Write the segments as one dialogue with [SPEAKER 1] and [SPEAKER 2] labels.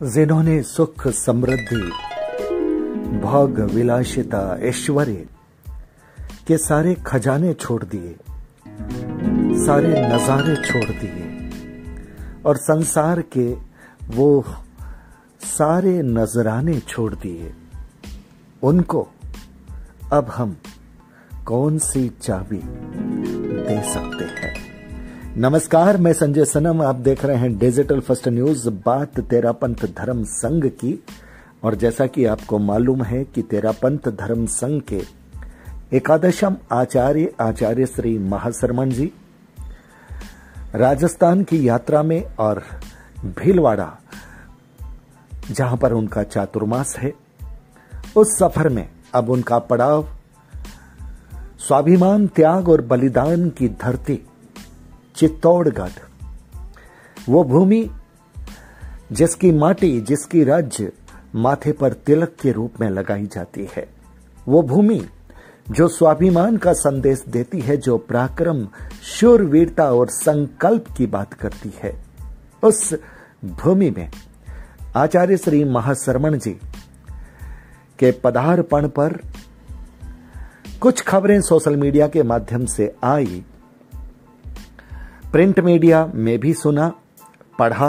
[SPEAKER 1] जिन्होंने सुख समृद्धि भोग विलासिता ऐश्वर्य के सारे खजाने छोड़ दिए, सारे नजारे छोड़ दिए और संसार के वो सारे नजराने छोड़ दिए, उनको अब हम कौन सी चाबी दे सकते हैं। नमस्कार, मैं संजय सनम, आप देख रहे हैं डिजिटल फर्स्ट न्यूज। बात तेरापंथ धर्म संघ की, और जैसा कि आपको मालूम है कि तेरापंथ धर्म संघ के एकादशम आचार्य श्री महाशरमण जी राजस्थान की यात्रा में और भीलवाड़ा जहां पर उनका चातुर्मास है, उस सफर में अब उनका पड़ाव स्वाभिमान, त्याग और बलिदान की धरती चित्तौड़गढ़, वो भूमि जिसकी माटी, जिसकी रज माथे पर तिलक के रूप में लगाई जाती है, वो भूमि जो स्वाभिमान का संदेश देती है, जो पराक्रम, शूरवीरता और संकल्प की बात करती है, उस भूमि में आचार्य श्री महाशरमण जी के पदार्पण पर कुछ खबरें सोशल मीडिया के माध्यम से आई, प्रिंट मीडिया में भी सुना, पढ़ा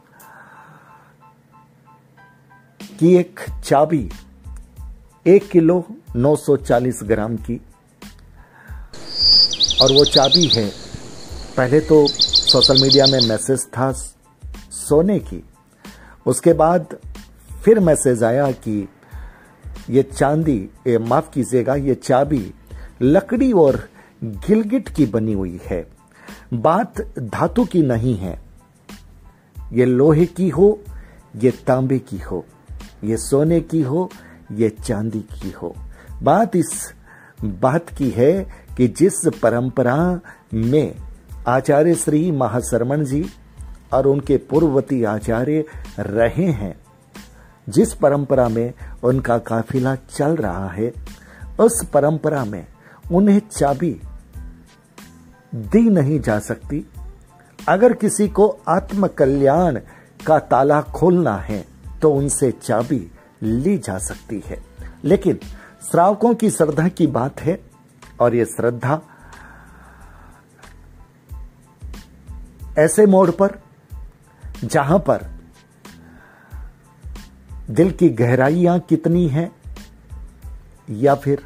[SPEAKER 1] कि एक चाबी 1 किलो 940 ग्राम की, और वो चाबी है, पहले तो सोशल मीडिया में मैसेज था सोने की, उसके बाद फिर मैसेज आया कि ये चांदी, माफ कीजिएगा, ये चाबी लकड़ी और गिलगिट की बनी हुई है। बात धातु की नहीं है, ये लोहे की हो, ये तांबे की हो, ये सोने की हो, ये चांदी की हो। बात इस बात की है कि जिस परंपरा में आचार्य श्री महाशरमण जी और उनके पूर्ववर्ती आचार्य रहे हैं, जिस परंपरा में उनका काफिला चल रहा है, उस परंपरा में उन्हें चाबी दी नहीं जा सकती। अगर किसी को आत्मकल्याण का ताला खोलना है तो उनसे चाबी ली जा सकती है, लेकिन श्रावकों की श्रद्धा की बात है, और ये श्रद्धा ऐसे मोड़ पर जहां पर दिल की गहराइयां कितनी हैं या फिर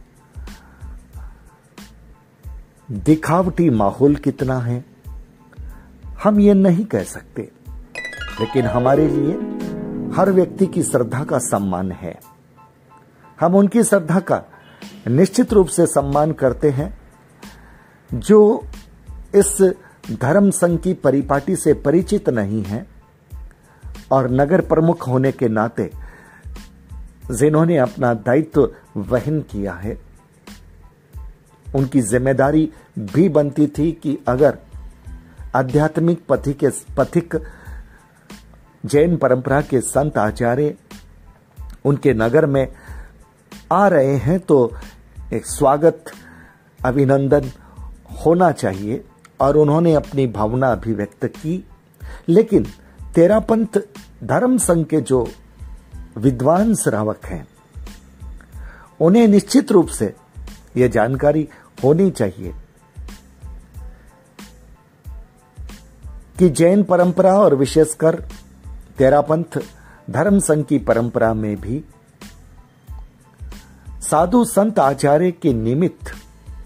[SPEAKER 1] दिखावटी माहौल कितना है, हम ये नहीं कह सकते, लेकिन हमारे लिए हर व्यक्ति की श्रद्धा का सम्मान है। हम उनकी श्रद्धा का निश्चित रूप से सम्मान करते हैं जो इस धर्म संघ की परिपाटी से परिचित नहीं है, और नगर प्रमुख होने के नाते जिन्होंने अपना दायित्व वहन किया है, उनकी जिम्मेदारी भी बनती थी कि अगर आध्यात्मिक पथिक जैन परंपरा के संत आचार्य उनके नगर में आ रहे हैं तो एक स्वागत, अभिनंदन होना चाहिए, और उन्होंने अपनी भावना अभिव्यक्त की। लेकिन तेरापंथ धर्म संघ के जो विद्वान श्रावक हैं, उन्हें निश्चित रूप से यह जानकारी होनी चाहिए कि जैन परंपरा और विशेषकर तेरापंथ धर्म संघ की परंपरा में भी साधु संत आचार्य के निमित्त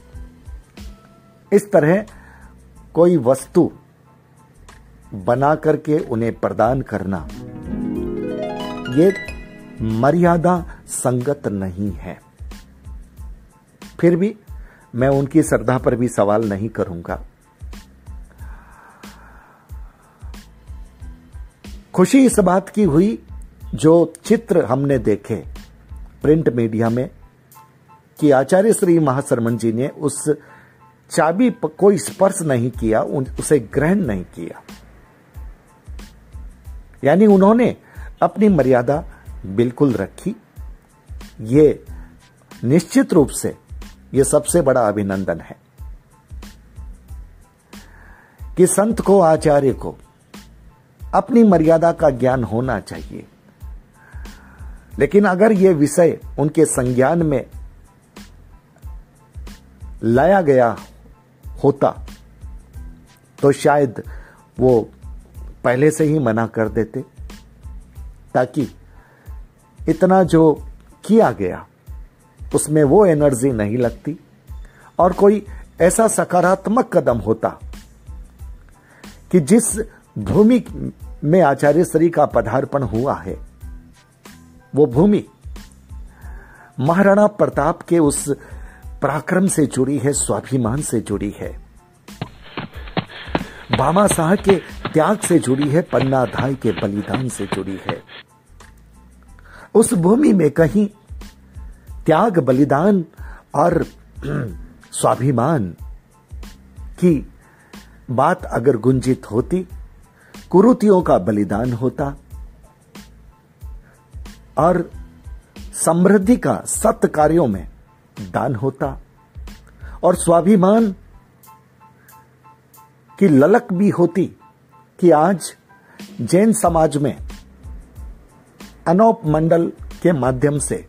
[SPEAKER 1] इस तरह कोई वस्तु बना करके उन्हें प्रदान करना, ये मर्यादा संगत नहीं है। फिर भी मैं उनकी श्रद्धा पर भी सवाल नहीं करूंगा। खुशी इस बात की हुई जो चित्र हमने देखे प्रिंट मीडिया में कि आचार्य श्री महाशरमण जी ने उस चाबी पर कोई स्पर्श नहीं किया, उसे ग्रहण नहीं किया, यानी उन्होंने अपनी मर्यादा बिल्कुल रखी। ये निश्चित रूप से ये सबसे बड़ा अभिनंदन है कि संत को, आचार्य को अपनी मर्यादा का ज्ञान होना चाहिए। लेकिन अगर यह विषय उनके संज्ञान में लाया गया होता तो शायद वो पहले से ही मना कर देते, ताकि इतना जो किया गया उसमें वो एनर्जी नहीं लगती और कोई ऐसा सकारात्मक कदम होता कि जिस भूमि में आचार्य श्री का पदार्पण हुआ है वो भूमि महाराणा प्रताप के उस पराक्रम से जुड़ी है, स्वाभिमान से जुड़ी है, भामाशाह के त्याग से जुड़ी है, पन्नाधाय के बलिदान से जुड़ी है। उस भूमि में कहीं त्याग, बलिदान और स्वाभिमान की बात अगर गुंजित होती, कुरीतियों का बलिदान होता और समृद्धि का सत्य कार्यों में दान होता और स्वाभिमान की ललक भी होती कि आज जैन समाज में अनौप मंडल के माध्यम से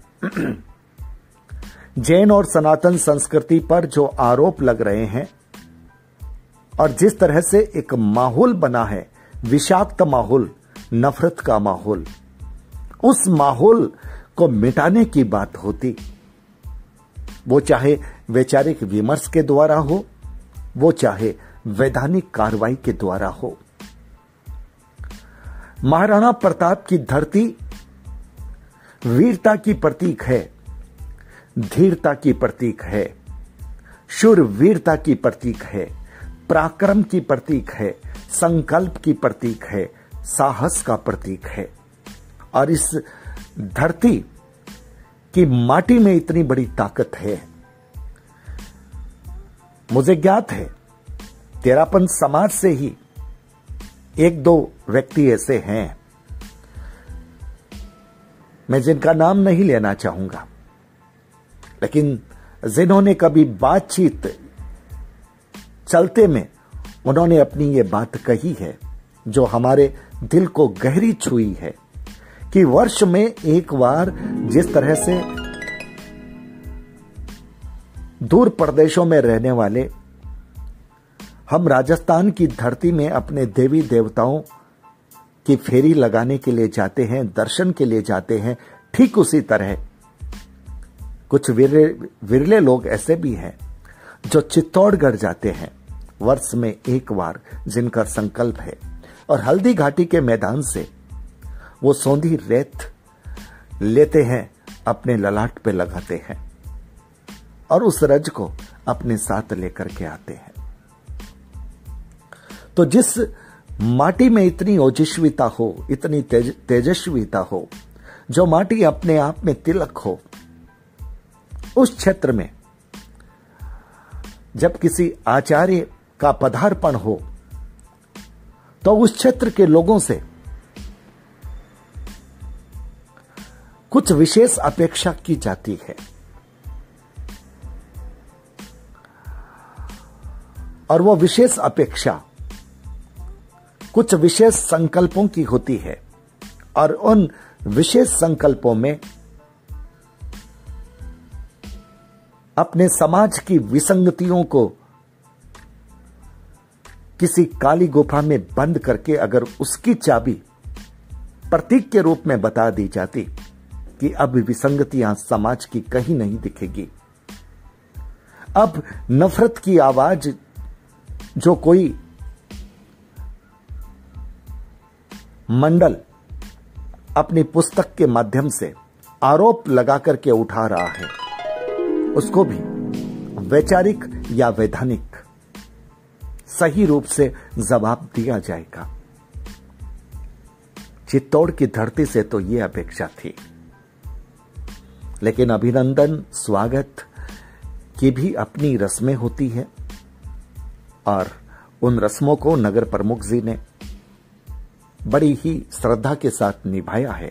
[SPEAKER 1] जैन और सनातन संस्कृति पर जो आरोप लग रहे हैं और जिस तरह से एक माहौल बना है, विषाक्त माहौल, नफरत का माहौल, उस माहौल को मिटाने की बात होती। वो चाहे वैचारिक विमर्श के द्वारा हो, वो चाहे वैधानिक कार्रवाई के द्वारा हो। महाराणा प्रताप की धरती वीरता की प्रतीक है, धीरता की प्रतीक है, शूरवीरता की प्रतीक है, पराक्रम की प्रतीक है, संकल्प की प्रतीक है, साहस का प्रतीक है। और इस धरती की माटी में इतनी बड़ी ताकत है। मुझे ज्ञात है तेरापन समाज से ही एक दो व्यक्ति ऐसे हैं, मैं जिनका नाम नहीं लेना चाहूंगा, लेकिन जिन्होंने कभी बातचीत चलते में उन्होंने अपनी ये बात कही है जो हमारे दिल को गहरी छुई है कि वर्ष में एक बार जिस तरह से दूर प्रदेशों में रहने वाले हम राजस्थान की धरती में अपने देवी देवताओं की फेरी लगाने के लिए जाते हैं, दर्शन के लिए जाते हैं, ठीक उसी तरह कुछ विरले लोग ऐसे भी हैं जो चित्तौड़गढ़ जाते हैं वर्ष में एक बार, जिनका संकल्प है और हल्दी घाटी के मैदान से वो सौंधी रेत लेते हैं, अपने ललाट पे लगाते हैं और उस रज को अपने साथ लेकर के आते हैं। तो जिस माटी में इतनी ओजस्विता हो, इतनी तेजस्विता हो, जो माटी अपने आप में तिलक हो, उस क्षेत्र में जब किसी आचार्य का पदार्पण हो तो उस क्षेत्र के लोगों से कुछ विशेष अपेक्षा की जाती है और वो विशेष अपेक्षा कुछ विशेष संकल्पों की होती है और उन विशेष संकल्पों में अपने समाज की विसंगतियों को किसी काली गुफा में बंद करके अगर उसकी चाबी प्रतीक के रूप में बता दी जाती कि अब विसंगतियां समाज की कहीं नहीं दिखेगी, अब नफरत की आवाज जो कोई मंडल अपनी पुस्तक के माध्यम से आरोप लगा करके उठा रहा है, उसको भी वैचारिक या वैधानिक सही रूप से जवाब दिया जाएगा। चित्तौड़ की धरती से तो यह अपेक्षा थी, लेकिन अभिनंदन, स्वागत की भी अपनी रस्में होती है और उन रस्मों को नगर प्रमुख जी ने बड़ी ही श्रद्धा के साथ निभाया है।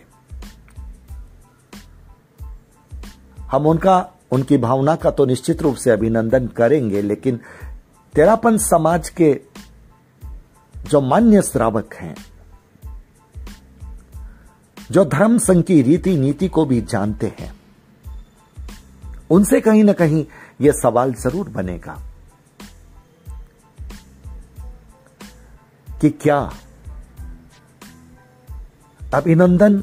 [SPEAKER 1] हम उनकी भावना का तो निश्चित रूप से अभिनंदन करेंगे, लेकिन तेरापन समाज के जो मान्य श्रावक हैं जो धर्म संघ की रीति नीति को भी जानते हैं, उनसे कहीं ना कहीं यह सवाल जरूर बनेगा कि क्या अभिनंदन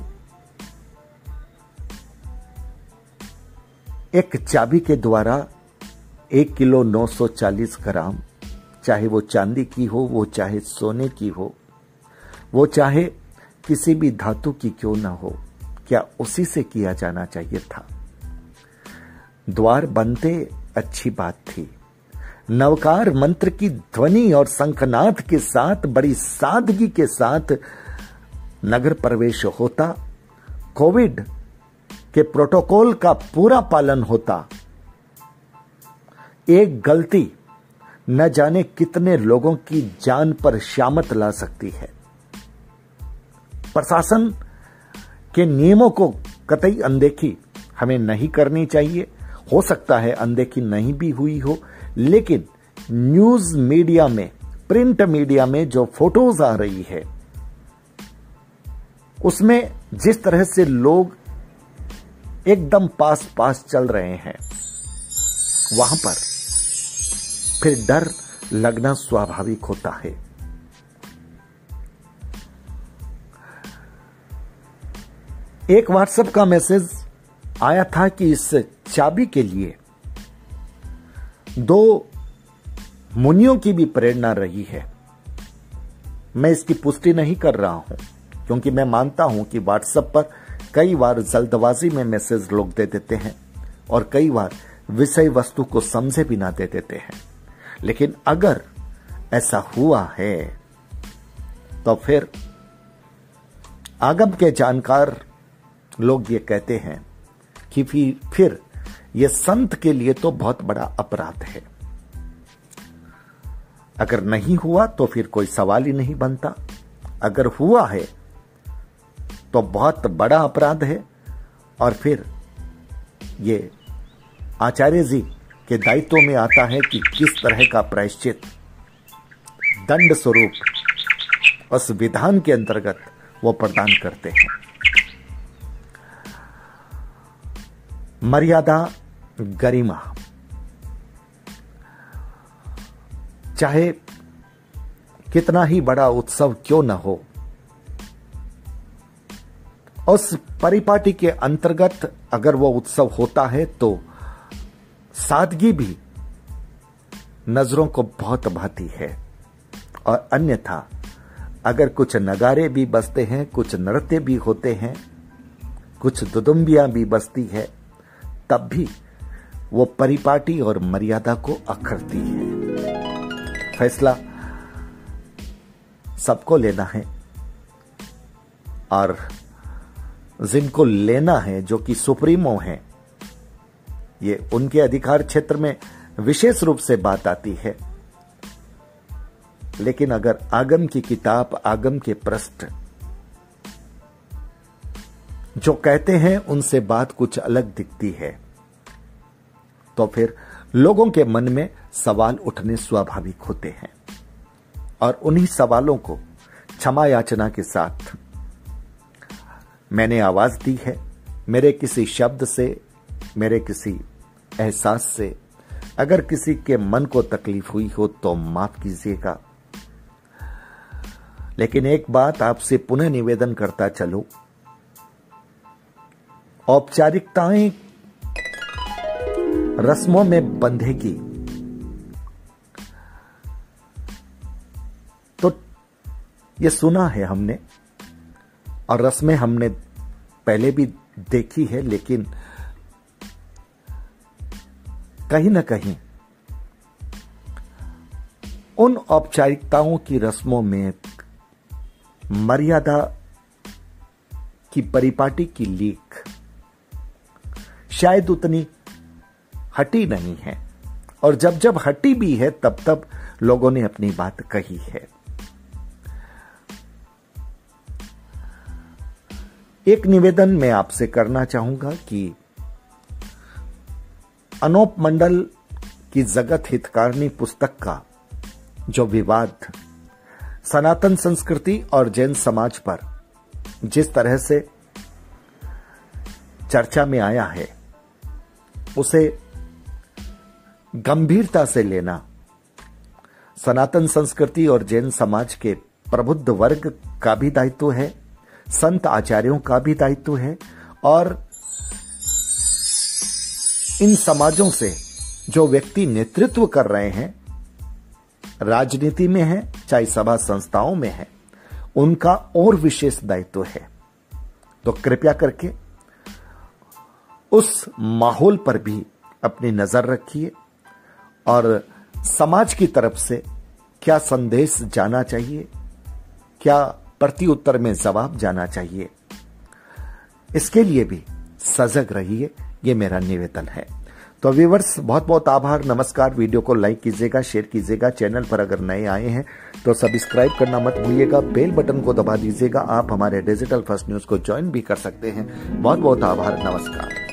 [SPEAKER 1] एक चाबी के द्वारा 1 किलो 940 ग्राम, चाहे वो चांदी की हो, वो चाहे सोने की हो, वो चाहे किसी भी धातु की क्यों ना हो, क्या उसी से किया जाना चाहिए था? द्वार बनते अच्छी बात थी। नवकार मंत्र की ध्वनि और शंखनाद के साथ बड़ी सादगी के साथ नगर प्रवेश होता, कोविड के प्रोटोकॉल का पूरा पालन होता। एक गलती न जाने कितने लोगों की जान पर शामत ला सकती है। प्रशासन के नियमों को कतई अनदेखी हमें नहीं करनी चाहिए। हो सकता है अनदेखी नहीं भी हुई हो, लेकिन न्यूज मीडिया में, प्रिंट मीडिया में जो फोटोज आ रही है, उसमें जिस तरह से लोग एकदम पास पास चल रहे हैं, वहां पर फिर डर लगना स्वाभाविक होता है। एक व्हाट्सएप का मैसेज आया था कि इस चाबी के लिए 2 मुनियों की भी प्रेरणा रही है। मैं इसकी पुष्टि नहीं कर रहा हूं, क्योंकि मैं मानता हूं कि व्हाट्सएप पर कई बार जल्दबाजी में मैसेज लोग दे देते हैं और कई बार विषय वस्तु को समझे बिना दे देते हैं। लेकिन अगर ऐसा हुआ है तो फिर आगम के जानकार लोग ये कहते हैं कि फिर यह संत के लिए तो बहुत बड़ा अपराध है। अगर नहीं हुआ तो फिर कोई सवाल ही नहीं बनता, अगर हुआ है तो बहुत बड़ा अपराध है, और फिर ये आचार्य जी के दायित्व में आता है कि किस तरह का प्रायश्चित दंड स्वरूप उस विधान के अंतर्गत वो प्रदान करते हैं। मर्यादा, गरिमा, चाहे कितना ही बड़ा उत्सव क्यों न हो, उस परिपाटी के अंतर्गत अगर वो उत्सव होता है तो सादगी भी नजरों को बहुत भाती है। और अन्यथा अगर कुछ नगारे भी बजते हैं, कुछ नृत्य भी होते हैं, कुछ दुदुम्बियां भी बजती है, तब भी वो परिपाटी और मर्यादा को अखरती है। फैसला सबको लेना है, और जिनको लेना है, जो कि सुप्रीमो हैं, ये उनके अधिकार क्षेत्र में विशेष रूप से बात आती है। लेकिन अगर आगम की किताब, आगम के पृष्ठ जो कहते हैं उनसे बात कुछ अलग दिखती है, तो फिर लोगों के मन में सवाल उठने स्वाभाविक होते हैं। और उन्हीं सवालों को क्षमा याचना के साथ मैंने आवाज दी है। मेरे किसी शब्द से, मेरे किसी एहसास से अगर किसी के मन को तकलीफ हुई हो तो माफ कीजिएगा। लेकिन एक बात आपसे पुनः निवेदन करता चलूं, औपचारिकताएं रस्मों में बंधेगी तो ये सुना है हमने, और रस्में हमने पहले भी देखी है, लेकिन कहीं ना कहीं उन औपचारिकताओं की रस्मों में मर्यादा की परिपाटी की लीक शायद उतनी हटी नहीं है, और जब जब हटी भी है तब तब लोगों ने अपनी बात कही है। एक निवेदन मैं आपसे करना चाहूंगा कि अनूप मंडल की जगत हितकारिणी पुस्तक का जो विवाद सनातन संस्कृति और जैन समाज पर जिस तरह से चर्चा में आया है उसे गंभीरता से लेना सनातन संस्कृति और जैन समाज के प्रबुद्ध वर्ग का भी दायित्व है, संत आचार्यों का भी दायित्व है, और इन समाजों से जो व्यक्ति नेतृत्व कर रहे हैं, राजनीति में है चाहे सभा संस्थाओं में है, उनका और विशेष दायित्व है। तो कृपया करके उस माहौल पर भी अपनी नजर रखिए और समाज की तरफ से क्या संदेश जाना चाहिए, क्या प्रत्युत्तर में जवाब जाना चाहिए, इसके लिए भी सजग रहिए, ये मेरा निवेदन है। तो व्यूअर्स, बहुत बहुत आभार, नमस्कार। वीडियो को लाइक कीजिएगा, शेयर कीजिएगा। चैनल पर अगर नए आए हैं तो सब्सक्राइब करना मत भूलिएगा, बेल बटन को दबा दीजिएगा। आप हमारे डिजिटल फर्स्ट न्यूज को ज्वाइन भी कर सकते हैं। बहुत बहुत आभार, नमस्कार।